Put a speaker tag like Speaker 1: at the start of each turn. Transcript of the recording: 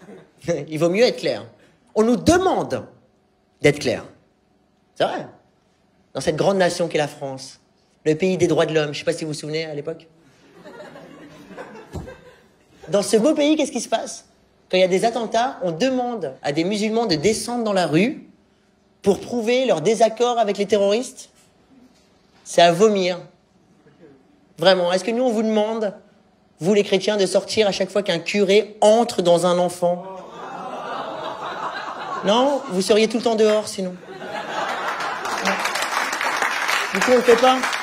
Speaker 1: Il vaut mieux être clair. On nous demande d'être clair. C'est vrai. Dans cette grande nation qu'est la France, le pays des droits de l'homme, je ne sais pas si vous vous souvenez à l'époque. Dans ce beau pays, qu'est-ce qui se passe? Quand il y a des attentats, on demande à des musulmans de descendre dans la rue pour prouver leur désaccord avec les terroristes. C'est à vomir. Vraiment. Est-ce que nous, on vous demande, vous les chrétiens, de sortir à chaque fois qu'un curé entre dans un enfant? Non? Vous seriez tout le temps dehors, sinon. Du coup, on ne le fait pas.